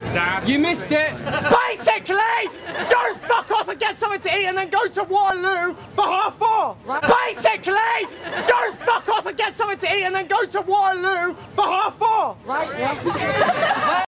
Dad. You missed it. Basically, go fuck off and get something to eat and then go to Waterloo for 4:30. Right? Basically, go fuck off and get something to eat and then go to Waterloo for 4:30. Right? Yeah.